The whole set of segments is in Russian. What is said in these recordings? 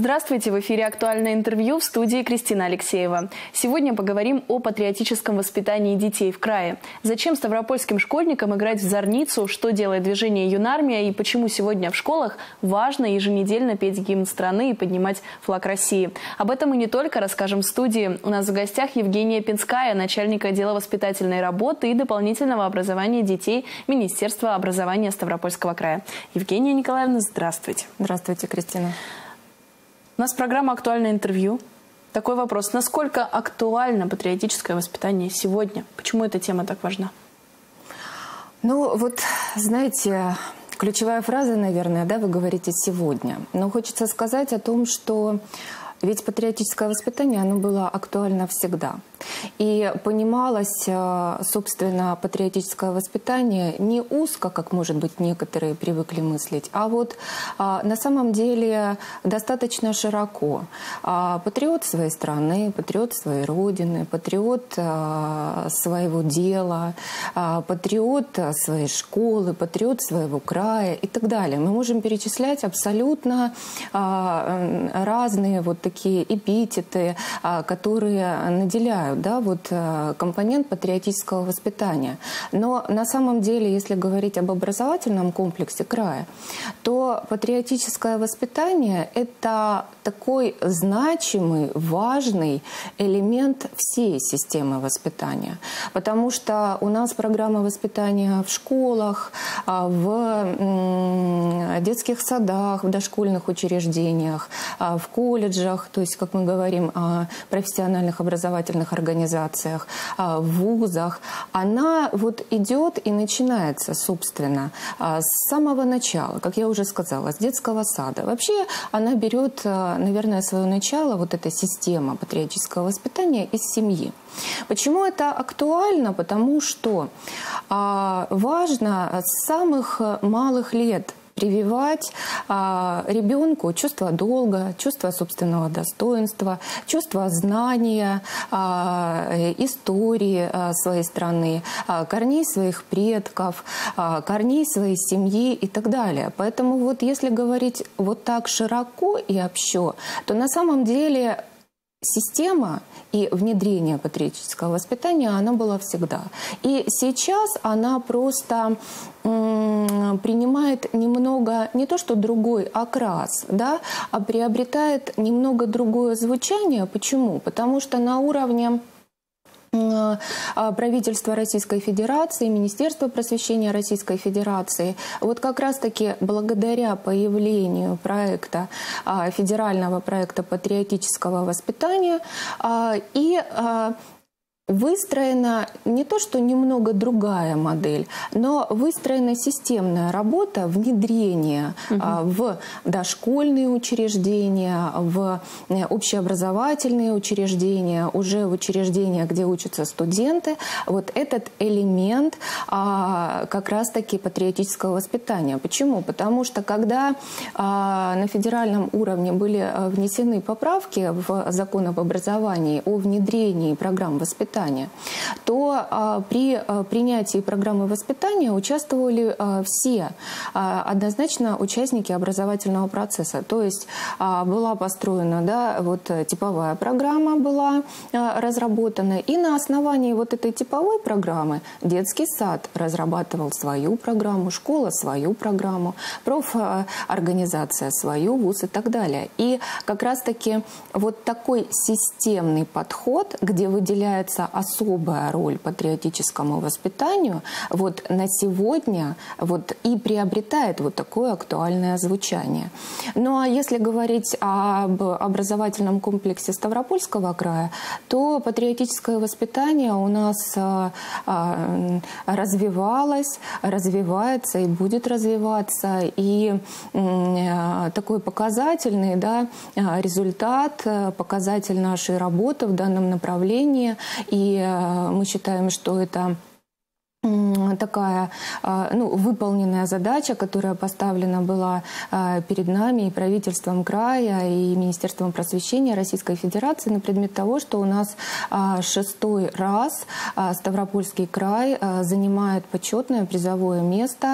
Здравствуйте! В эфире «Актуальное интервью», в студии Кристина Алексеева. Сегодня поговорим о патриотическом воспитании детей в крае. Зачем ставропольским школьникам играть в зорницу, что делает движение «Юнармия» и почему сегодня в школах важно еженедельно петь гимн страны и поднимать флаг России. Об этом и не только расскажем в студии. У нас в гостях Евгения Пинская, начальник отдела воспитательной работы и дополнительного образования детей Министерства образования Ставропольского края. Евгения Николаевна, здравствуйте. Здравствуйте, Кристина. У нас программа «Актуальное интервью». Такой вопрос. Насколько актуально патриотическое воспитание сегодня? Почему эта тема так важна? Ну, вот, знаете, ключевая фраза, наверное, да, вы говорите «сегодня». Но хочется сказать о том, что ведь патриотическое воспитание, оно было актуально всегда. И понималось, собственно, патриотическое воспитание не узко, как, может быть, некоторые привыкли мыслить, а вот на самом деле достаточно широко. Патриот своей страны, патриот своей родины, патриот своего дела, патриот своей школы, патриот своего края и так далее. Мы можем перечислять абсолютно разные вот такие эпитеты, которые наделяют, да, вот компонент патриотического воспитания. Но на самом деле, если говорить об образовательном комплексе края, то патриотическое воспитание – это такой значимый, важный элемент всей системы воспитания. Потому что у нас программа воспитания в школах, в детских садах, в дошкольных учреждениях, в колледжах, то есть, как мы говорим, о профессиональных образовательных организациях, в вузах, она вот идет и начинается, собственно, с самого начала, как я уже сказала, с детского сада. Вообще она берет, наверное, свое начало, вот эта система патриотического воспитания, из семьи. Почему это актуально? Потому что важно с самых малых лет прививать ребенку чувство долга, чувство собственного достоинства, чувство знания, истории своей страны, корней своих предков, корней своей семьи и так далее. Поэтому вот если говорить вот так широко и общо, то на самом деле система и внедрение патриотического воспитания, она была всегда. И сейчас она просто принимает немного, не то что другой окрас, да, а приобретает немного другое звучание. Почему? Потому что на уровне правительства Российской Федерации, Министерства просвещения Российской Федерации, вот как раз-таки благодаря появлению проекта, федерального проекта патриотического воспитания и выстроена не то, что немного другая модель, но выстроена системная работа внедрения в дошкольные учреждения, в общеобразовательные учреждения, уже в учреждения, где учатся студенты. Вот этот элемент как раз-таки патриотического воспитания. Почему? Потому что когда на федеральном уровне были внесены поправки в закон об образовании о внедрении программ воспитания, то при принятии программы воспитания участвовали все однозначно участники образовательного процесса. То есть была построена, да, вот типовая программа была разработана, и на основании вот этой типовой программы детский сад разрабатывал свою программу, школа свою программу, профорганизация свою, вуз и так далее. И как раз-таки вот такой системный подход, где выделяется особая роль патриотическому воспитанию, вот на сегодня вот и приобретает вот такое актуальное звучание. Ну а если говорить об образовательном комплексе Ставропольского края, то патриотическое воспитание у нас развивалось, развивается и будет развиваться. И такой показательный, да, результат, показатель нашей работы в данном направлении. И мы считаем, что это такая выполненная задача, которая поставлена была перед нами и правительством края, и Министерством просвещения Российской Федерации на предмет того, что у нас 6-й раз Ставропольский край занимает почетное призовое место,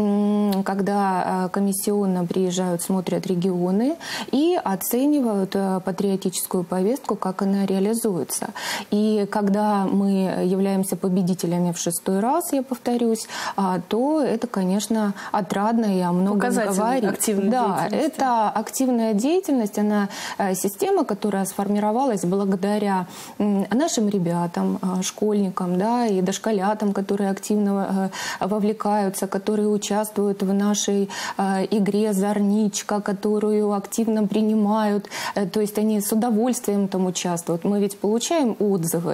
когда комиссионно приезжают, смотрят регионы и оценивают патриотическую повестку, как она реализуется. И когда мы являемся победителями в 6-й раз, я повторюсь, то это, конечно, отрадно и о многом говорит. Да, это активная деятельность, она система, которая сформировалась благодаря нашим ребятам, школьникам, да, и дошколятам, которые активно вовлекаются, которые участвуют в нашей игре «Зорничка», которую активно принимают, то есть они с удовольствием там участвуют. Мы ведь получаем отзывы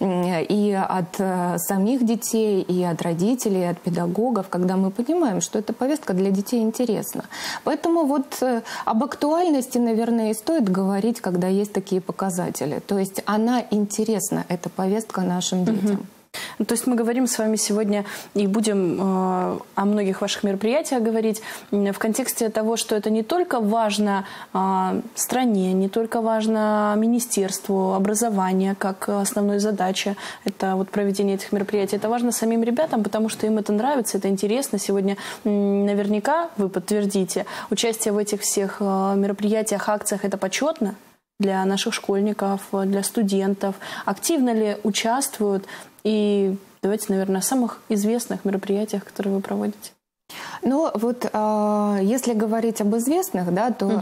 и от самих детей, и от родителей, и от педагогов, когда мы понимаем, что эта повестка для детей интересна. Поэтому вот об актуальности, наверное, и стоит говорить, когда есть такие показатели. То есть она интересна, эта повестка нашим детям. То есть мы говорим с вами сегодня и будем о многих ваших мероприятиях говорить в контексте того, что это не только важно стране, не только важно министерству образования как основной задача, это вот проведение этих мероприятий, это важно самим ребятам, потому что им это нравится, это интересно. Сегодня наверняка вы подтвердите, участие в этих всех мероприятиях, акциях – это почетно для наших школьников, для студентов. Активно ли участвуют? И давайте, наверное, о самых известных мероприятиях, которые вы проводите. Ну вот если говорить об известных, да, то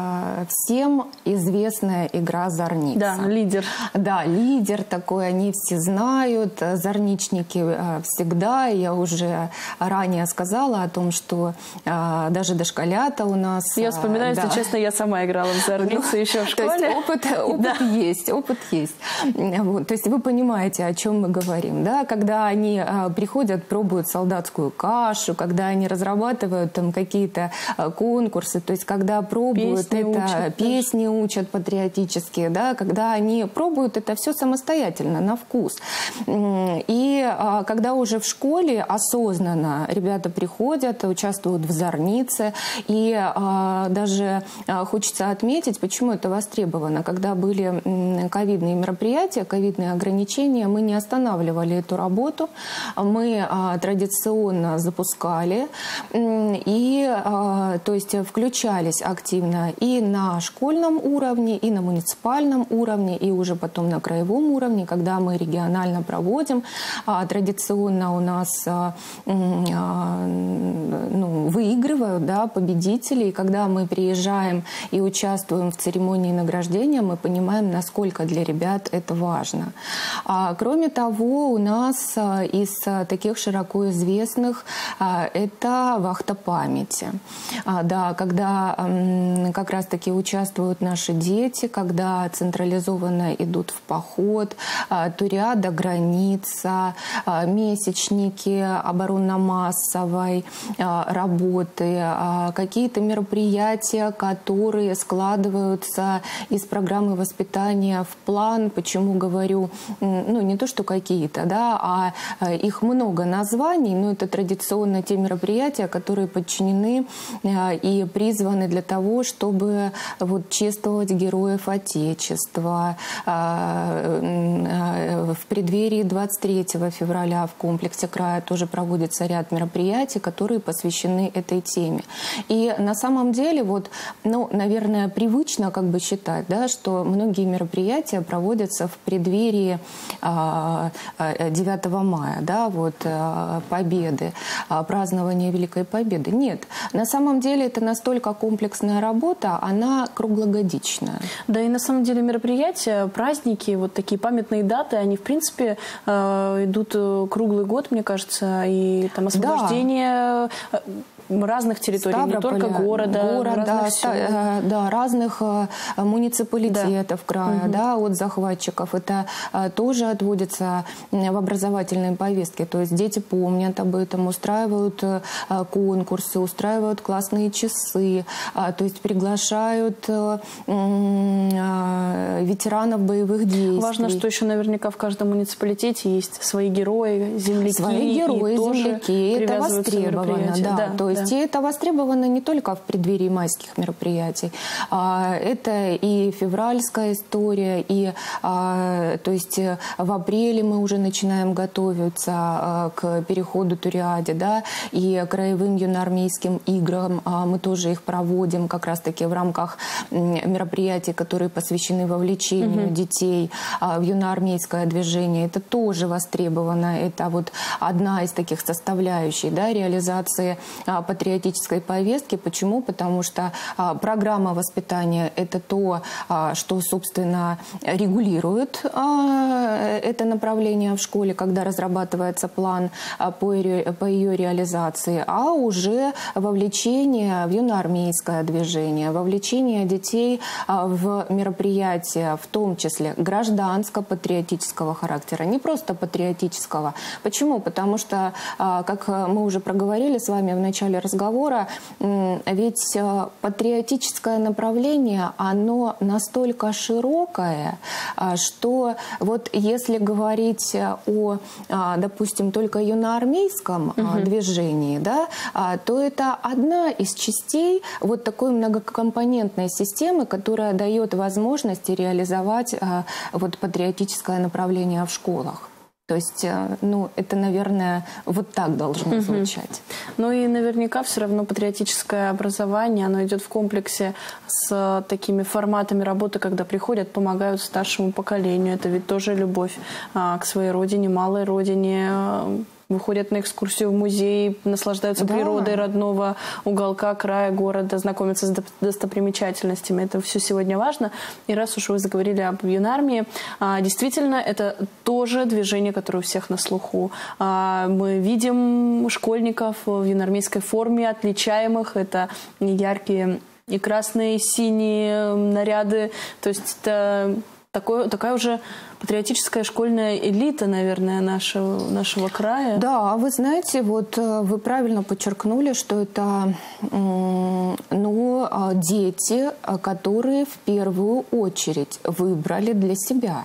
всем известная игра «Зорница». Да, лидер. Да, лидер такой, они все знают, зорничники всегда. Я уже ранее сказала о том, что даже дошколята у нас... Я вспоминаю, если честно, я сама играла в «Зорницу» еще в школе. То есть опыт есть. Вот, то есть вы понимаете, о чем мы говорим. Да? Когда они приходят, пробуют солдатскую кашу, когда они разрабатывают там какие-то конкурсы, то есть когда пробуют песни учат патриотические, да, когда они пробуют это все самостоятельно, на вкус. И когда уже в школе осознанно ребята приходят, участвуют в «Зорнице, и даже хочется отметить, почему это востребовано. Когда были ковидные мероприятия, ковидные ограничения, мы не останавливали эту работу, мы традиционно запускали, и то есть включались активно и на школьном уровне, и на муниципальном уровне, и уже потом на краевом уровне, когда мы регионально проводим. Традиционно у нас выигрывают, да, победители, и когда мы приезжаем и участвуем в церемонии награждения, мы понимаем, насколько для ребят это важно. Кроме того, у нас из таких широко известных это «Вахта памяти». Да, когда как раз-таки участвуют наши дети, когда централизованно идут в поход, Туриада «Граница», месячники оборонно-массовой работы, какие-то мероприятия, которые складываются из программы воспитания в план. Почему говорю, не то что какие-то, да, а их много названий, но это традиционно те мероприятия, которые подчинены и призваны для того, чтобы вот чествовать героев Отечества. В преддверии 23 февраля в комплексе края тоже проводится ряд мероприятий, которые посвящены этой теме. И на самом деле, вот, наверное, привычно как бы считать, да, что многие мероприятия проводятся в преддверии 9 мая, да, вот, Победы, празднования Великой Победы. Нет, на самом деле это настолько комплексная работа, она круглогодичная. Да, и на самом деле мероприятия, праздники, вот такие памятные даты, они в принципе идут круглый год, мне кажется, и там освобождение... разных территорий, не только города разных муниципалитетов края, от захватчиков. Это тоже отводится в образовательной повестке. То есть дети помнят об этом, устраивают конкурсы, устраивают классные часы, то есть приглашают ветеранов боевых действий. Важно, что еще наверняка в каждом муниципалитете есть свои герои, земляки. Свои герои, земляки. Это востребовано. То есть и это востребовано не только в преддверии майских мероприятий. Это и февральская история, и то есть в апреле мы уже начинаем готовиться к переходу Туриаде, и краевым юноармейским играм. Мы тоже их проводим как раз-таки в рамках мероприятий, которые посвящены вовлечению детей в юноармейское движение. Это тоже востребовано. Это вот одна из таких составляющих реализации патриотической повестки. Почему? Потому что программа воспитания – это то, что, собственно, регулирует это направление в школе, когда разрабатывается план по ее реализации, а уже вовлечение в юноармейское движение, вовлечение детей в мероприятия, в том числе гражданско-патриотического характера, не просто патриотического. Почему? Потому что, как мы уже проговорили с вами в начале разговора, ведь патриотическое направление, оно настолько широкое, что вот если говорить о, допустим, только юноармейском движении, то это одна из частей вот такой многокомпонентной системы, которая дает возможность реализовать вот патриотическое направление в школах. То есть, это, наверное, вот так должно звучать. Ну и наверняка все равно патриотическое образование, оно идет в комплексе с такими форматами работы, когда приходят, помогают старшему поколению. Это ведь тоже любовь к своей родине, малой родине. Выходят на экскурсию в музей, наслаждаются природой родного уголка, края, города, знакомятся с достопримечательностями. Это все сегодня важно. И раз уж вы заговорили об юнармии, действительно, это тоже движение, которое у всех на слуху. Мы видим школьников в юнармейской форме, отличаемых. Это яркие и красные, и синие наряды. То есть это такая уже патриотическая школьная элита, наверное, нашего края. Да, вы знаете, вот вы правильно подчеркнули, что это дети, которые в первую очередь выбрали для себя.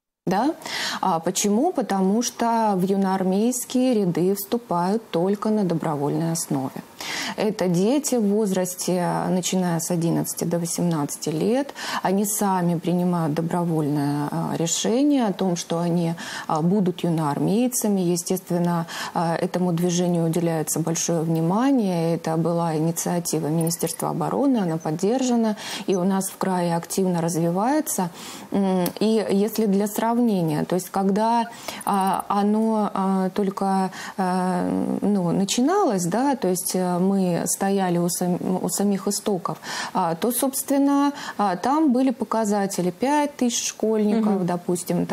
Почему? Потому что в юноармейские ряды вступают только на добровольной основе. Это дети в возрасте, начиная с 11 до 18 лет. Они сами принимают добровольное решение о том, что они будут юноармейцами. Естественно, этому движению уделяется большое внимание. Это была инициатива Министерства обороны, она поддержана. И у нас в крае активно развивается. И если для сравнения, то есть когда оно только начиналось, то есть мы стояли у самих истоков, то, собственно, там были показатели 5000 школьников, допустим,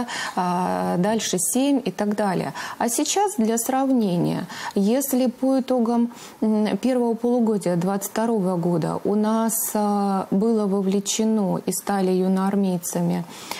дальше 7 и так далее. А сейчас для сравнения, если по итогам первого полугодия 2022 года у нас было вовлечено и стали юноармейцами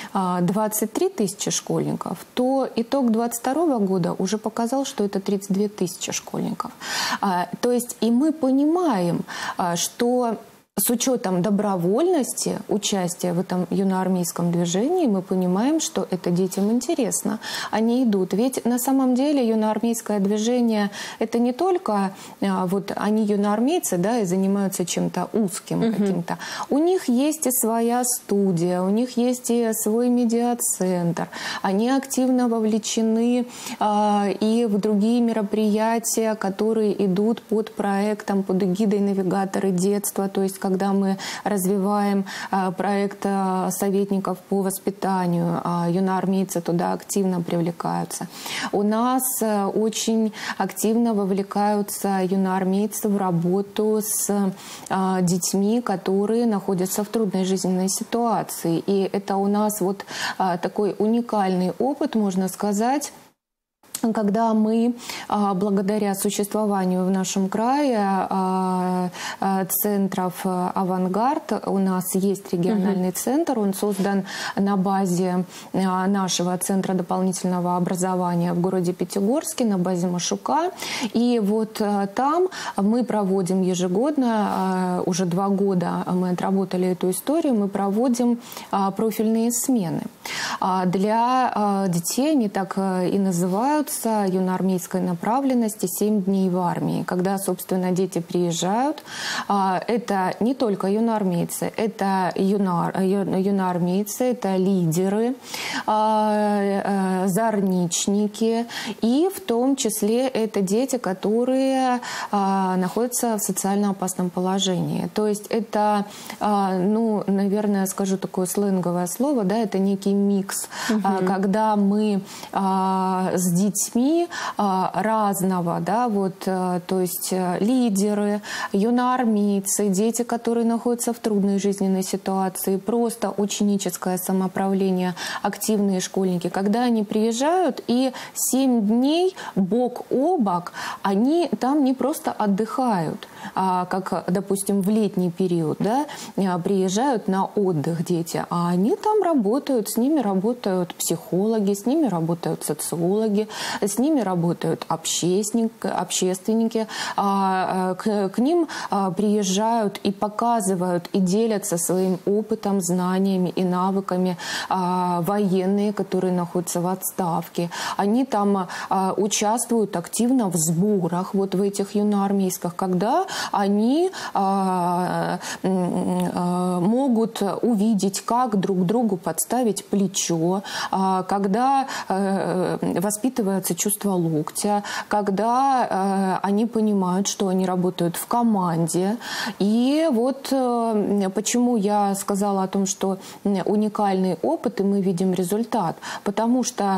23 тысячи школьников, то итог 2022 года уже показал, что это 32 тысячи школьников. То есть и мы понимаем, что с учетом добровольности участия в этом юноармейском движении, мы понимаем, что это детям интересно. Они идут. Ведь на самом деле юноармейское движение – это не только вот они юноармейцы, и занимаются чем-то узким каким-то. У них есть и своя студия, у них есть и свой медиацентр. Они активно вовлечены и в другие мероприятия, которые идут под проектом, под эгидой «Навигаторы детства», то есть когда мы развиваем проект советников по воспитанию, юноармейцы туда активно привлекаются. У нас очень активно вовлекаются юноармейцы в работу с детьми, которые находятся в трудной жизненной ситуации. И это у нас такой уникальный опыт, можно сказать, когда мы благодаря существованию в нашем крае центров «Авангард». У нас есть региональный центр, он создан на базе нашего центра дополнительного образования в городе Пятигорске, на базе Машука. И вот там мы проводим ежегодно, уже 2 года мы отработали эту историю, мы проводим профильные смены. Для детей они так и называются, юноармейской направленности, 7 дней в армии. Когда, собственно, дети приезжают, это не только юноармейцы, это юноармейцы, это лидеры, зорничники, и в том числе это дети, которые находятся в социально опасном положении. То есть это, ну, наверное, скажу такое сленговое слово, да, это некий микс, когда мы с детьми разного, да, вот, то есть лидеры, юноармейцы, дети, которые находятся в трудной жизненной ситуации, просто ученическое самоуправление, активные школьники, когда они приезжают и 7 дней бок о бок, они там не просто отдыхают, как, допустим, в летний период, да, приезжают на отдых дети, а они там работают, с ними работают психологи, с ними работают социологи, с ними работают общественники, к ним приезжают и показывают, и делятся своим опытом, знаниями и навыками военные, которые находятся в отставке. Они там участвуют активно в сборах, вот в этих юноармейских, когда они могут увидеть, как друг другу подставить плечо, когда воспитывается чувство локтя, когда они понимают, что они работают в команде. И вот почему я сказала о том, что уникальный опыт, и мы видим результат. Потому что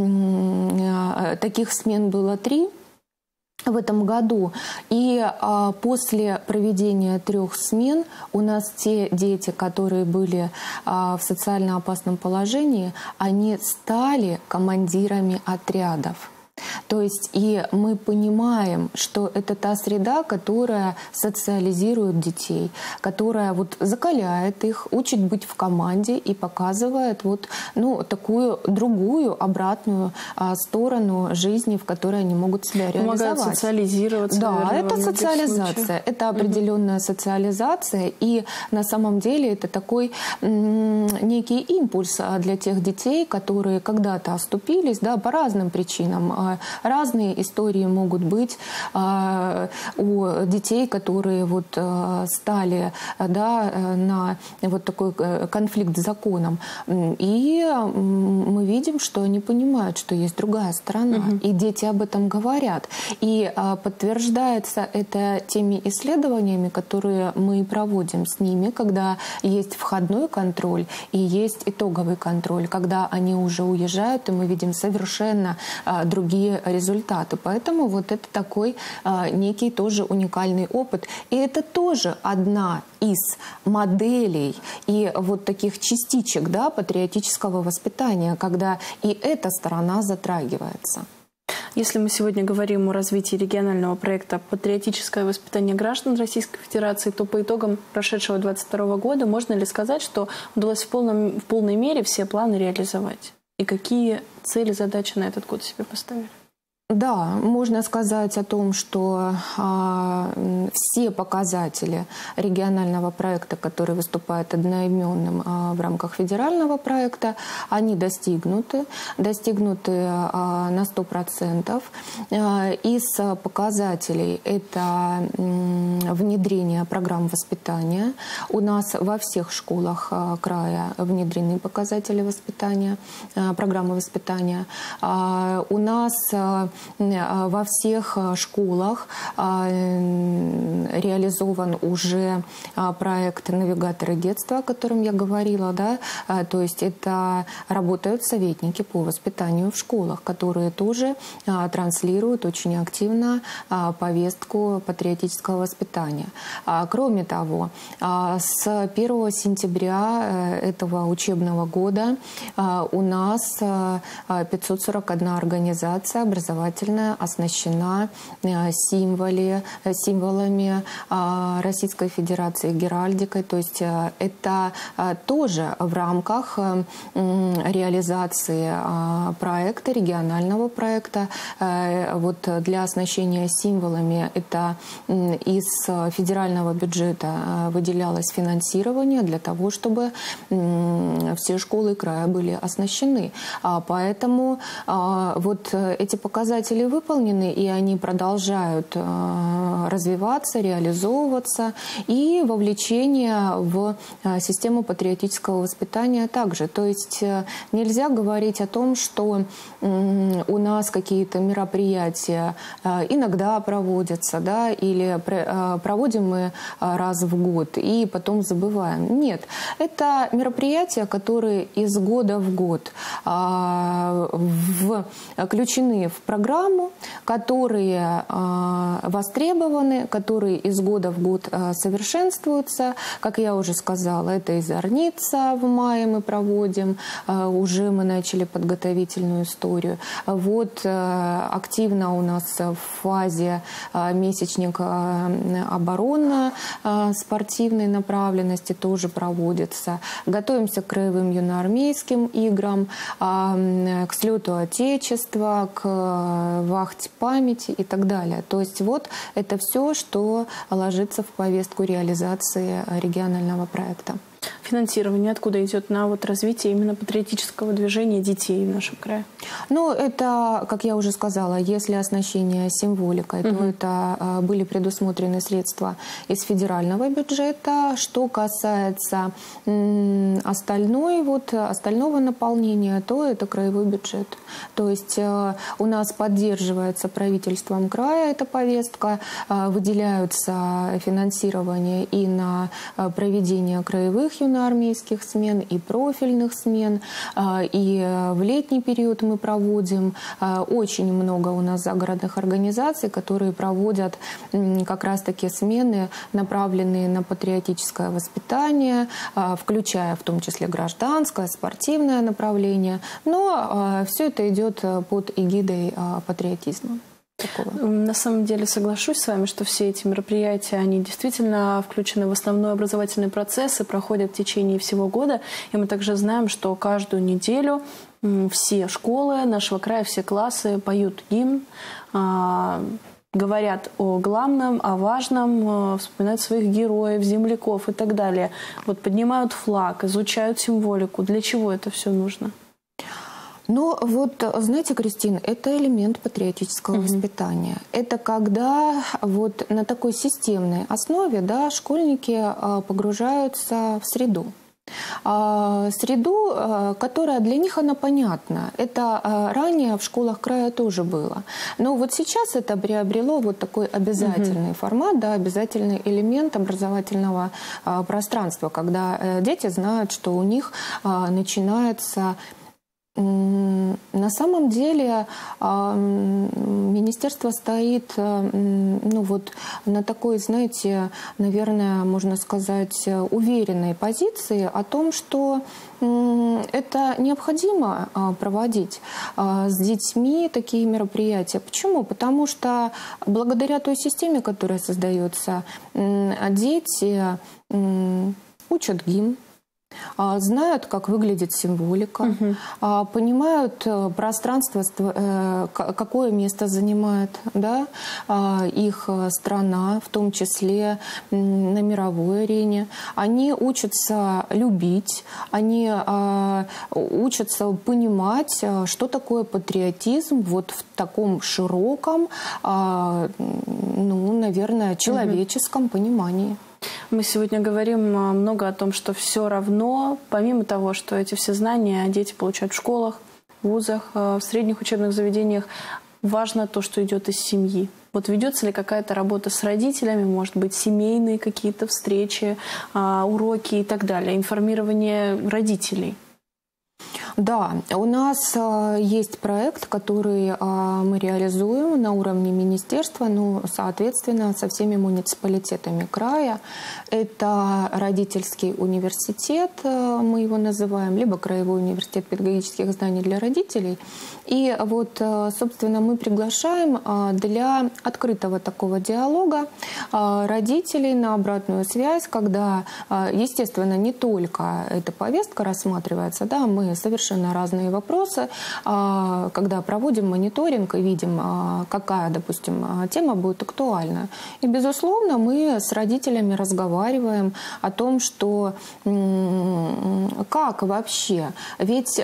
таких смен было 3 в этом году. И после проведения 3 смен у нас те дети, которые были в социально опасном положении, они стали командирами отрядов. То есть и мы понимаем, что это та среда, которая социализирует детей, которая вот закаляет их, учит быть в команде и показывает вот, ну, такую другую, обратную сторону жизни, в которой они могут себя реализовать. Помогают социализироваться. Да, наверное, это социализация, это определенная социализация, и на самом деле это такой некий импульс для тех детей, которые когда-то оступились, да, по разным причинам. Разные истории могут быть у детей, которые вот стали, да, на вот такой конфликт с законом. И мы видим, что они понимают, что есть другая сторона. И дети об этом говорят. И подтверждается это теми исследованиями, которые мы проводим с ними, когда есть входной контроль и есть итоговый контроль, когда они уже уезжают, и мы видим совершенно другие результаты. Поэтому вот это такой некий тоже уникальный опыт. И это тоже одна из моделей и вот таких частичек, да, патриотического воспитания, когда и эта сторона затрагивается. Если мы сегодня говорим о развитии регионального проекта «Патриотическое воспитание граждан Российской Федерации», то по итогам прошедшего 2022 года можно ли сказать, что удалось в полной мере все планы реализовать? И какие цели, задачи на этот год себе поставили? Да, можно сказать о том, что все показатели регионального проекта, который выступает одноименным в рамках федерального проекта, они достигнуты на 100%. Из показателей это внедрение программ воспитания. У нас во всех школах края внедрены показатели воспитания, программы воспитания. У нас во всех школах реализован уже проект «Навигаторы детства», о котором я говорила. Да? То есть это работают советники по воспитанию в школах, которые тоже транслируют очень активно повестку патриотического воспитания. Кроме того, с 1 сентября этого учебного года у нас 541 организация образовательная образовательная оснащена символами Российской Федерации, геральдикой. То есть это тоже в рамках реализации проекта, регионального проекта. Вот для оснащения символами это из федерального бюджета выделялось финансирование для того, чтобы все школы края были оснащены. Поэтому вот эти показатели выполнены, и они продолжают развиваться, реализовываться, и вовлечение в систему патриотического воспитания также. То есть нельзя говорить о том, что у нас какие-то мероприятия иногда проводятся, да, или проводим мы раз в год и потом забываем. Нет, это мероприятия, которые из года в год включены в программу, которые востребованы, которые из года в год совершенствуются. Как я уже сказала, это и Зорница в мае мы проводим, уже мы начали подготовительную историю. Вот активно у нас в фазе месячник оборонно-спортивной направленности тоже проводится. Готовимся к краевым юноармейским играм, к слету Отечества, к вахте памяти и так далее. То есть вот это все, что ложится в повестку реализации регионального проекта. Финансирование откуда идет на вот развитие именно патриотического движения детей в нашем крае? Ну, это, как я уже сказала, если оснащение символикой, то это были предусмотрены средства из федерального бюджета. Что касается остального наполнения, то это краевой бюджет. То есть у нас поддерживается правительством края эта повестка, выделяются финансирование и на проведение краевых юноармейских смен и профильных смен. И в летний период мы проводим. Очень много у нас загородных организаций, которые проводят как раз-таки смены, направленные на патриотическое воспитание, включая в том числе гражданское, спортивное направление. Но все это идет под эгидой патриотизма. Такого. На самом деле соглашусь с вами, что все эти мероприятия, они действительно включены в основной образовательный процесс и проходят в течение всего года. И мы также знаем, что каждую неделю все школы нашего края, все классы поют гимн, говорят о главном, о важном, вспоминают своих героев, земляков и так далее. Вот поднимают флаг, изучают символику. Для чего это все нужно? Ну вот, знаете, Кристин, это элемент патриотического воспитания. Это когда вот на такой системной основе, да, школьники погружаются в среду. Среду, которая для них она понятна. Это ранее в школах края тоже было. Но вот сейчас это приобрело вот такой обязательный формат, да, обязательный элемент образовательного пространства, когда дети знают, что у них начинается... На самом деле министерство стоит ну, вот, на такой, знаете, наверное, можно сказать, уверенной позиции о том, что это необходимо проводить с детьми такие мероприятия. Почему? Потому что благодаря той системе, которая создается, дети учат гимн, знают, как выглядит символика, понимают пространство, какое место занимает, да, их страна, в том числе на мировой арене. Они учатся любить, они учатся понимать, что такое патриотизм вот в таком широком, ну, наверное, человеческом понимании. Мы сегодня говорим много о том, что все равно, помимо того, что эти все знания дети получают в школах, в вузах, в средних учебных заведениях, важно то, что идет из семьи. Вот ведется ли какая-то работа с родителями, может быть, семейные какие-то встречи, уроки и так далее, информирование родителей? Да, у нас есть проект, который мы реализуем на уровне министерства, ну, соответственно, со всеми муниципалитетами края. Это родительский университет, мы его называем, либо Краевой университет педагогических знаний для родителей. И вот, собственно, мы приглашаем для открытого такого диалога родителей на обратную связь, когда, естественно, не только эта повестка рассматривается, да, мы совершенно разные вопросы, когда проводим мониторинг и видим, какая, допустим, тема будет актуальна. И, безусловно, мы с родителями разговариваем о том, что как вообще, ведь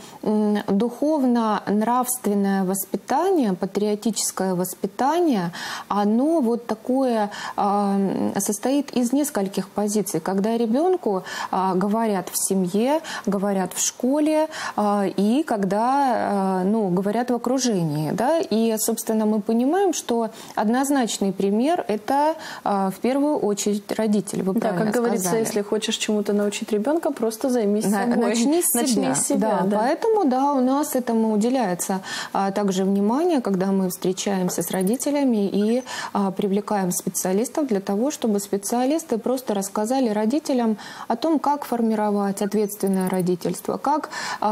духовно-нравственное воспитание, патриотическое воспитание, оно вот такое состоит из нескольких позиций, когда ребенку говорят в семье, говорят в школе и когда говорят в окружении. Да? И, собственно, мы понимаем, что однозначный пример – это в первую очередь родитель. Вы правильно как говорится, сказали. если хочешь чему-то научить ребенка, просто займись собой. Начни с себя. Да. Поэтому, да, у нас этому уделяется также внимание, когда мы встречаемся с родителями и привлекаем специалистов для того, чтобы специалисты просто рассказали родителям о том, как формировать ответственное родительство, как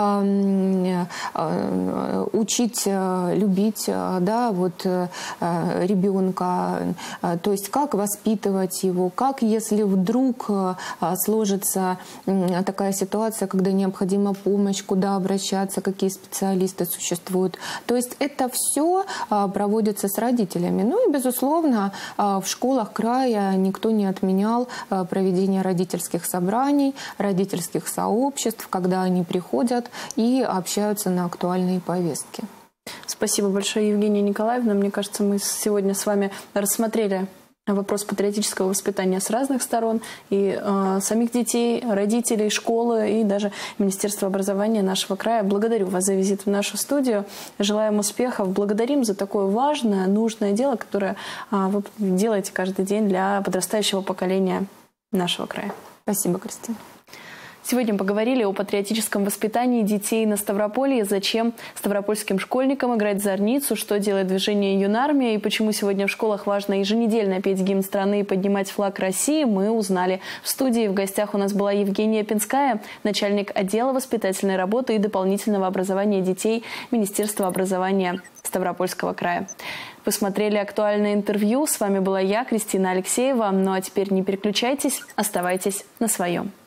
учить любить, да, вот, ребенка, то есть как воспитывать его, как, если вдруг сложится такая ситуация, когда необходима помощь, куда обращаться, какие специалисты существуют. То есть это все проводится с родителями. Ну и, безусловно, в школах края никто не отменял проведение родительских собраний, родительских сообществ, когда они приходят и общаются на актуальные повестки. Спасибо большое, Евгения Николаевна. Мне кажется, мы сегодня с вами рассмотрели вопрос патриотического воспитания с разных сторон. И самих детей, родителей, школы и даже Министерство образования нашего края. Благодарю вас за визит в нашу студию. Желаем успехов. Благодарим за такое важное, нужное дело, которое вы делаете каждый день для подрастающего поколения нашего края. Спасибо, Кристина. Сегодня поговорили о патриотическом воспитании детей на Ставрополье, зачем ставропольским школьникам играть в зорницу, что делает движение «Юнармия» и почему сегодня в школах важно еженедельно петь гимн страны и поднимать флаг России, мы узнали. В студии в гостях у нас была Евгения Пинская, начальник отдела воспитательной работы и дополнительного образования детей Министерства образования Ставропольского края. Вы смотрели актуальное интервью. С вами была я, Кристина Алексеева. Ну а теперь не переключайтесь, оставайтесь на своем.